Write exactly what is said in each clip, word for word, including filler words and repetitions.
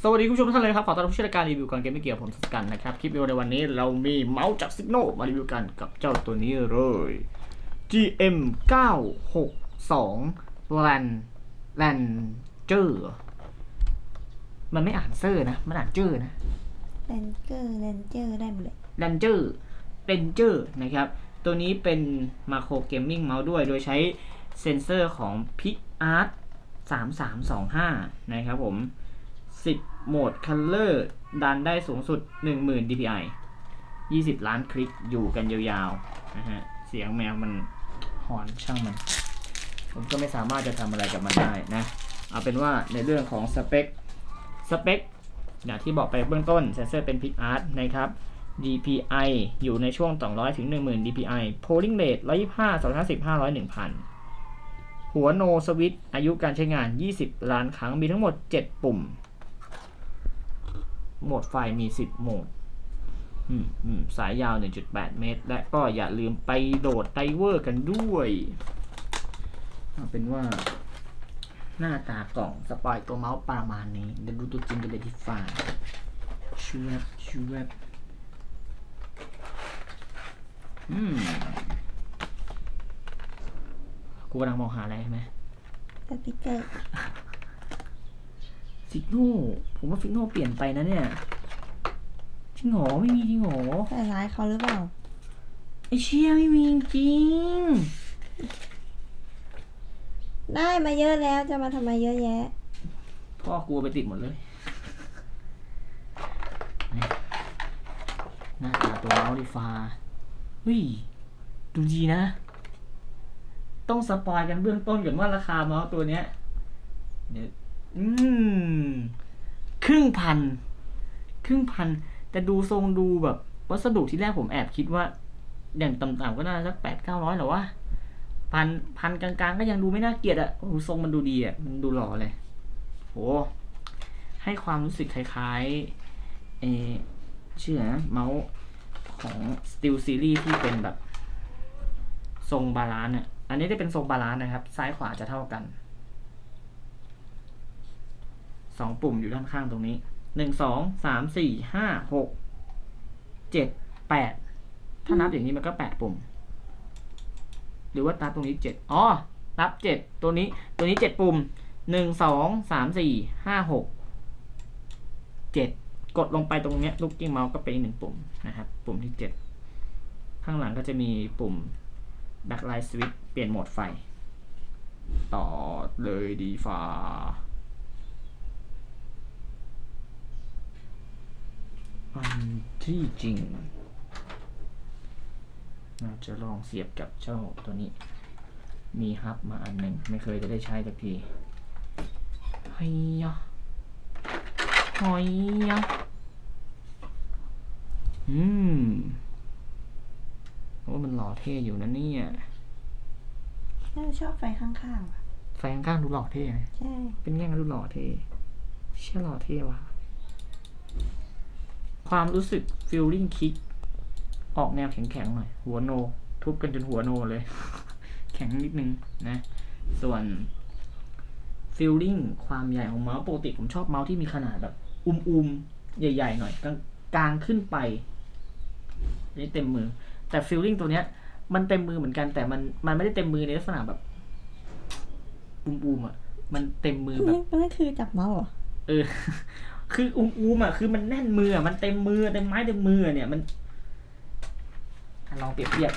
สวัสดีคุณผู้ชมทุกท่านเลยครับขอต้อนรับเข้าสู่รายการรีวิวก่อนเกมไม่เกี่ยวผมสัสกันนะครับคลิปวิดีโอในวันนี้เรามีเมาส์จาก Signal มารีวิวกันกับเจ้าตัวนี้เลย จี เอ็ม เก้าหกสอง Lan Ranger มันไม่อ่านเซอร์นะมันอ่านเจอนะ Ranger Ranger ได้หมดเลย Ranger Ranger นะครับตัวนี้เป็นมาโครเกมมิ่งเมาส์ด้วยโดยใช้เซนเซอร์ของ PicArt สามสามสองห้านะครับผมสิบโหมด Color ดันได้สูงสุด หนึ่งหมื่น ดี พี ไอ ยี่สิบล้านคลิกอยู่กันยาวๆนะฮะเสียงแมวมันหอนช่างมันผมก็ไม่สามารถจะทำอะไรกับมันได้นะเอาเป็นว่าในเรื่องของสเปคสเปคอย่างที่บอกไปเบื้องต้นเซนเซอร์เป็น PicArt นะครับ ดี พี ไอ อยู่ในช่วงสองร้อยถึง หนึ่งหมื่น ดี พี ไอ Polling Rate หนึ่งร้อยยี่สิบห้า สองร้อยห้าสิบ ห้าร้อย หนึ่งพัน หัวโนสวิตช์อายุการใช้งานยี่สิบล้านครั้งมีทั้งหมดเจ็ดปุ่มโหมดไฟมีสิบโหมดสายยาว หนึ่งจุดแปด เมตรและก็อย่าลืมไปโดดไดเวอร์กันด้วยเอาเป็นว่าหน้าตากล่องสปอยตัวเมาส์ประมาณนี้เดี๋ยวดูตัวจริงกันเลยที่ฟ้าชูแวบชูแวบอืมกูกำลังมองหาอะไรใช่ไหมสติ๊กเกอร์ซิกโน่ผมว่าซิกโน่เปลี่ยนไปนะเนี่ยจริงหรอไม่มีจริงหรอใส่ร้ายเขาหรือเปล่าไอเชี่ยไม่มีจริงได้มาเยอะแล้วจะมาทำไมเยอะแยะพ่อกูไปติดหมดเลยหน้าตาตัวเมาส์ดิฟ้าเฮ้ยดูดีนะต้องสปอยกันเบื้องต้นก่อนว่าราคาเมาส์ตัวเนี้ยเนี่ยอืมครึ่งพันครึ่งพันแต่ดูทรงดูแบบวัสดุที่แรกผมแอบคิดว่าอย่างต่ำๆก็น่าสักแปดเก้าร้อยหรอวะพันพันกลางๆก็ยังดูไม่น่าเกลียดอะโอ้ทรงมันดูดีอะมันดูหล่อเลยโหให้ความรู้สึกคล้ายๆเอชื่อนะเมาส์ของ Steel Series ที่เป็นแบบทรงบาลานซ์เนี่ยอันนี้ได้เป็นทรงบาลานซ์นะครับซ้ายขวาจะเท่ากันสองปุ่มอยู่ด้านข้างตรงนี้หนึ่ง สอง สาม สี่ ห้า หก เจ็ด แปดถ้านับอย่างนี้มันก็แปดปุ่มหรือว่านับตรงนี้เจ็ดอ๋อนับเจ็ดตัวนี้ตัวนี้เจ็ดปุ่มหนึ่ง สอง สาม สี่ ห้า หก เจ็ดกดลงไปตรงเนี้ยลูกกิ้งเมาส์ก็เป็นหนึ่งปุ่มนะครับปุ่มที่เจ็ดข้างหลังก็จะมีปุ่ม Backlight Switch เปลี่ยนโหมดไฟต่อเลยดีฟ้าอันที่จริงเราจะลองเสียบกับเจ้าตัวนี้มีฮับมาอันหนึ่งไม่เคยจะได้ใช้สักทีเฮ้ยยะหอยยะอืมว่ามันหล่อเท่อยู่นะเนี่ยน่าชอบไฟข้างๆว่ะไฟข้างๆดูหล่อเท่นะใช่เป็นแง่ดูหล่อเท่เชื่อหล่อเท่ว่ะความรู้สึกฟีลลิ่งคิกออกแนวแข็งๆหน่อยหัวโนทุบกันจนหัวโนเลย แข็งนิดนึงนะส่วนฟีลลิ่งความใหญ่ของเมาส์ปกติผมชอบเมาส์ที่มีขนาดแบบอุ้มๆใหญ่ๆหน่อยกลางๆขึ้นไปนี่เต็มมือแต่ฟีลลิ่งตัวเนี้ยมันเต็มมือเหมือนกันแต่มันมันไม่ได้เต็มมือในลักษณะแบบอุ้มๆอ่ะมันเต็มมือแบบนั่นคือจับเมาส์เหรอเออคืออุ้มๆอ่ะคือมันแน่นมือมันเต็มมือเต็มไม้เต็มมือเนี่ยมันลองเปรียบเทียบ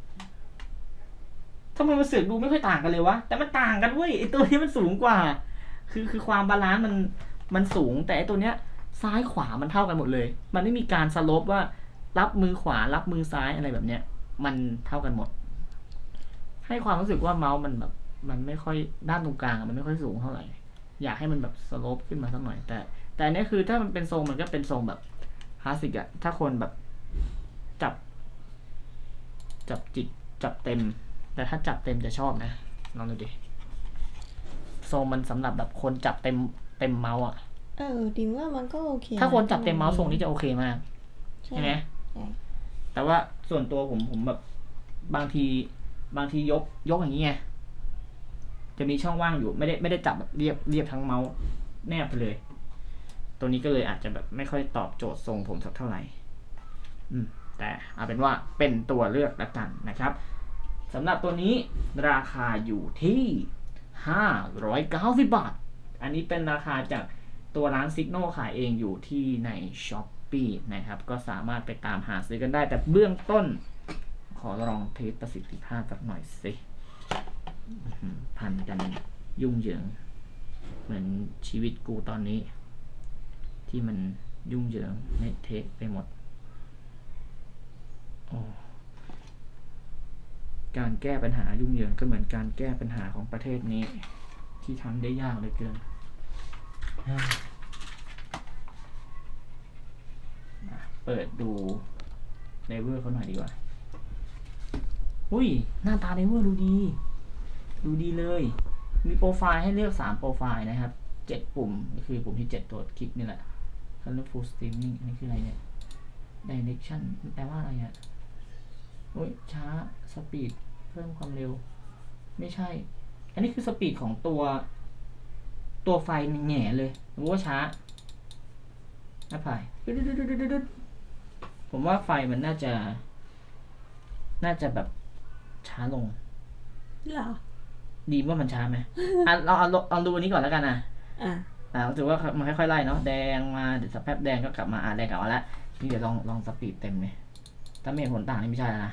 ทำไมมันเสือกดูไม่ค่อยต่างกันเลยวะแต่มันต่างกันเว้ยไอตัวนี้มันสูงกว่าคือคือความบาลานซ์มันมันสูงแต่ไอตัวเนี้ยซ้ายขวามันเท่ากันหมดเลยมันไม่มีการสโลปว่ารับมือขวารับมือซ้ายอะไรแบบเนี้ยมันเท่ากันหมดให้ความรู้สึกว่าเมาส์มันแบบมันไม่ค่อยด้านตรงกลางมันไม่ค่อยสูงเท่าไหร่อยากให้มันแบบสโลปขึ้นมาสักหน่อยแต่แต่อันนี้คือถ้ามันเป็นทรงมันก็เป็นทรงแบบคลาสสิกอะถ้าคนแบบจับจับจิตจับเต็มแต่ถ้าจับเต็มจะชอบนะลองดูดิทรงมันสำหรับแบบคนจับเต็มเต็มเมาส์อะเออดิมว่ามันก็โอเคถ้าคนจับเต็มเมาส์ทรงนี้จะโอเคมากใช่ไหมแต่ว่าส่วนตัวผมผมแบบบางทีบางทียกยกอย่างนี้ไงจะมีช่องว่างอยู่ไม่ได้ไม่ได้จับแบบเรียบเรียบทั้งเมาส์แนบไปเลยตัวนี้ก็เลยอาจจะแบบไม่ค่อยตอบโจทย์ทรงผมสักเท่าไหร่อืมแต่เอาเป็นว่าเป็นตัวเลือกละกันนะครับสำหรับตัวนี้ราคาอยู่ที่ห้าร้อยเก้าสิบบาทอันนี้เป็นราคาจากตัวร้าน Signal ขายเองอยู่ที่ใน Shopee นะครับก็สามารถไปตามหาซื้อกันได้แต่เบื้องต้นขอลองเทสประสิทธิภาพสักหน่อยสิพันกันยุ่งเหยิงเหมือนชีวิตกูตอนนี้ที่มันยุ่งเหยิงเละเทะไปหมดโอ้การแก้ปัญหายุ่งเหยิงก็เหมือนการแก้ปัญหาของประเทศนี้ที่ทำได้ยากเหลือเกินเปิดดูเลเวอร์เขาหน่อยดีกว่าอุ้ยหน้าตาเลเวอร์ดูดีดูดีเลยมีโปรไฟล์ให้เลือกสามโปรไฟล์นะครับเจ็ดปุ่มก็คือปุ่มที่เจ็ดตัวคลิกนี่แหละ Colorful Streaming อันนี้คืออะไรเนี่ย Direction แปลว่าอะไรอ่ะโอ้ยช้า Speed เพิ่มความเร็วไม่ใช่อันนี้คือสปีดของตัวตัวไฟแง่เลยรู้ว่าช้าหน้าพายผมว่าไฟมันน่าจะน่าจะแบบช้าลงเหรอดีว่ามันช้าไหมอ่ะเราเอาเอาดูอันนี้ก่อนแล้วกันนะอ่าอ่าถือว่ามันค่อยๆไล่เนาะแดงมาเดี๋ยวสักแป๊บแดงก็กลับมาอ่าแดงกลับมาแล้วนี่เดี๋ยวลองลองสปีดเต็มเลยถ้าไม่เห็นผลต่างนี่ไม่ใช่แล้วนะ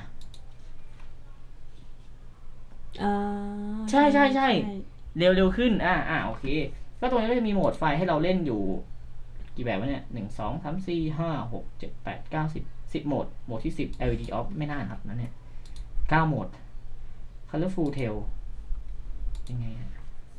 อ่าใช่ใช่ใช่เร็วเร็วขึ้นอ่าอ่าโอเคก็ตัวนี้ก็จะมีโหมดไฟให้เราเล่นอยู่กี่แบบวะเนี่ยหนึ่งสองสามสี่ห้าหกเจ็ดแปดเก้าสิบสิบโหมดโหมดที่สิบ แอล อี ดี off ไม่น่าครับนั่นเนี่ยเก้าโหมด Colorful Tail ยังไงอ่ะ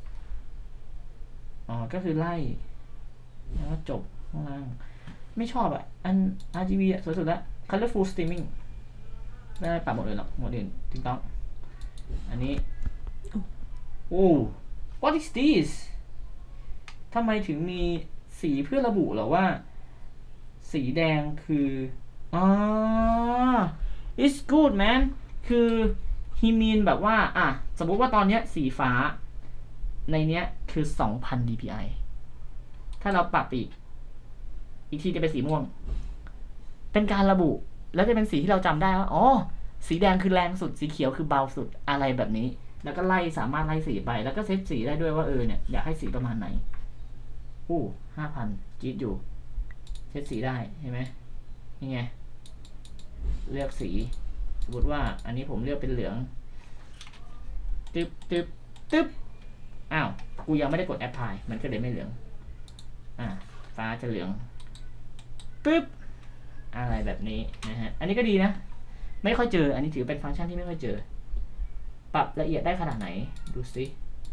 อ๋อก็คือไล่แล้วก็จบข้างล่างไม่ชอบอ่ะอัน อาร์ จี บี อ่ะสวยสุดแล้ว Colorful Streaming ไม่ได้ปรับหมดเลยหรอกหมดอื่นติ๊งต้องอันนี้โอ้ what is this ทำไมถึงมีสีเพื่อระบุเหรอว่าสีแดงคืออ่า it's good man คือ he mean แบบว่าอ่ะสมมติว่าตอนเนี้ยสีฟ้าในเนี้ยคือ สองพัน ดี พี ไอ ถ้าเราปรับอีกอีกทีจะเป็นสีม่วงเป็นการระบุแล้วจะเป็นสีที่เราจำได้ว่าอ๋อสีแดงคือแรงสุดสีเขียวคือเบาสุดอะไรแบบนี้แล้วก็ไล่สามารถไล่สีไปแล้วก็เซตสีได้ด้วยว่าเออเนี่ยอยากให้สีประมาณไหนอู้ห้าพันจี๊ดอยู่เซตสีได้เห็นไหมนี่ไงเลือกสีสมมติว่าอันนี้ผมเลือกเป็นเหลืองตึ๊บตึ๊บตึ๊บอ้าวกูยังไม่ได้กดแอปพลายมันก็เลยไม่เหลืองอ่าฟ้าจะเหลืองปึ๊บอะไรแบบนี้นะฮะอันนี้ก็ดีนะไม่ค่อยเจออันนี้ถือเป็นฟังก์ชันที่ไม่ค่อยเจอปรับละเอียดได้ขนาดไหนดูสิ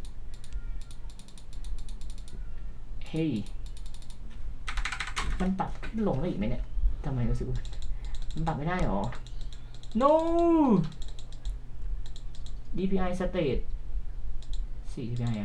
เฮ้ยมันปรับขึ้นลงได้อีกไหมเนี่ยทำไมรู้สึกว่ามันปรับไม่ได้หรอ no ดี พี ไอ state สี่ ดี พี ไอ อ่ะ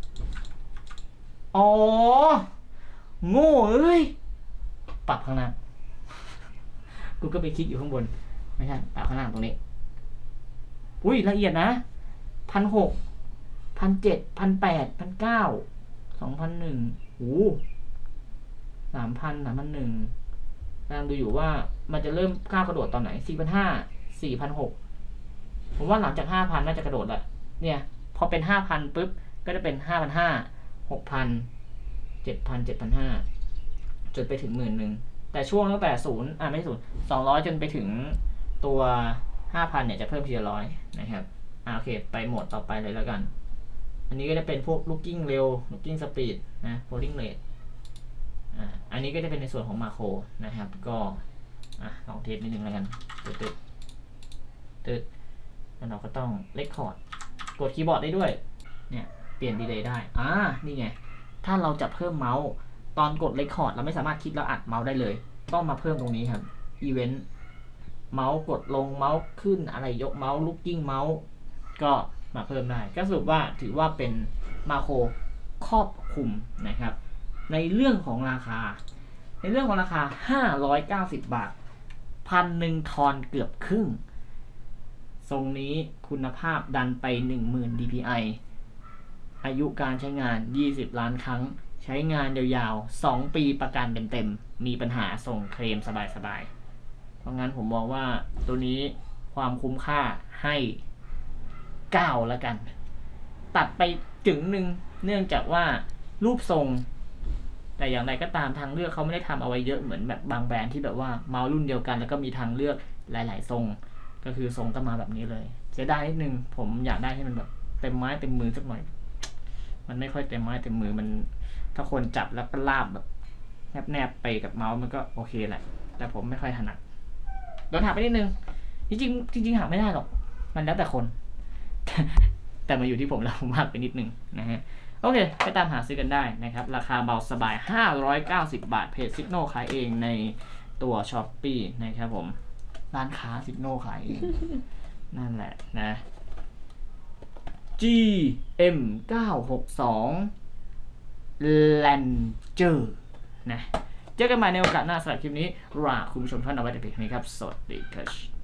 อ๋อโง่เอ้ยปรับข้างหน้ากูก็ไปคลิกอยู่ข้างบนไม่ใช่ปรับข้างล่างตรงนี้อุ้ยละเอียดนะพันหกพันเจ็ดพันแปดพันเก้าสองพันหนึ่งโอ้สามพันสามพันหนึ่งกำลังดูอยู่ว่ามันจะเริ่มก้าวกระโดดตอนไหนสี่พันห้าสี่พันหกผมว่าหลังจากห้าพันน่าจะกระโดดละเนี่ยพอเป็นห้าพันปุ๊บก็จะเป็นห้าพันห้าหกพันเจ็ดพันเจ็ดพันห้าจนไปถึงหมื่นหนึ่งแต่ช่วงตั้งแต่ศูนย์อ่าไม่ศูนย์สองร้อยจนไปถึงตัวห้าพันเนี่ยจะเพิ่มทีละร้อยนะครับอ่าโอเคไปโหมดต่อไปเลยแล้วกันอันนี้ก็จะเป็นพวก looking เร็ว looking speed นะ polling rate อ่าอันนี้ก็จะเป็นในส่วนของมาโครนะครับก็อ่ะลองเทสนิดนึงแล้วกันตึ๊ดตึ๊ดตึ๊ดแล้วเราก็ต้องเลคคอร์ดกดคีย์บอร์ดได้ด้วยเนี่ยเปลี่ยนดีเลย์ได้อ่านี่ไงถ้าเราจะเพิ่มเมาส์ตอนกด record เราไม่สามารถคลิกแล้วอัดเมาส์ได้เลยต้องมาเพิ่มตรงนี้ครับ event เมาส์กดลงเมาส์ขึ้นอะไรยกเมาส์ looking เมาส์ก็มาเพิ่มได้ก็สรุปว่าถือว่าเป็นมาโครครอบคลุมนะครับในเรื่องของราคาในเรื่องของราคาห้าร้อยเก้าสิบบาทพันหนึ่งทอนเกือบครึ่งทรงนี้คุณภาพดันไป หนึ่งหมื่น ดี พี ไอ อายุการใช้งานยี่สิบล้านครั้งใช้งานยาวๆสองปีประกันเต็มๆมีปัญหาส่งเคลมสบายๆเพราะงั้นผมมองว่าตัวนี้ความคุ้มค่าให้เก้าแล้วกันตัดไปถึงหนึ่งเนื่องจากว่ารูปทรงแต่อย่างไรก็ตามทางเลือกเขาไม่ได้ทำเอาไว้เยอะเหมือนแบบบางแบรนด์ที่แบบว่าเมาส์รุ่นเดียวกันแล้วก็มีทางเลือกหลายๆทรงก็คือทรงก็มาแบบนี้เลยเสียดายนิดนึงผมอยากได้ให้มันแบบเต็มไม้เต็มมือสักหน่อยมันไม่ค่อยเต็มไม้เต็มมือมันถ้าคนจับแล้วก็ลาบแบบแนบๆไปกับเมาส์มันก็โอเคแหละแต่ผมไม่ค่อยถนัดโดนหักไปนิดนึงจริงๆจริงๆหักไม่ได้หรอกมันแล้วแต่คน แต่มาอยู่ที่ผมแล้วผมหักไปนิดนึงนะฮะโอเคไปตามหาซื้อกันได้นะครับราคาเบาสบายห้าร้อยเก้าสิบบาทเพจ Signal ขายเองในตัว Shopee นะครับผมร้านค้า Signal ขายเอง นั่นแหละนะ จี เอ็ม เก้าหกสอง Ranger นะเจอกันใหม่ในโอกาสหน้าสำหรับคลิปนี้ลาคุณผู้ชมท่านเอาไว้แต่เพียงเท่านี้ครับสวัสดีครับ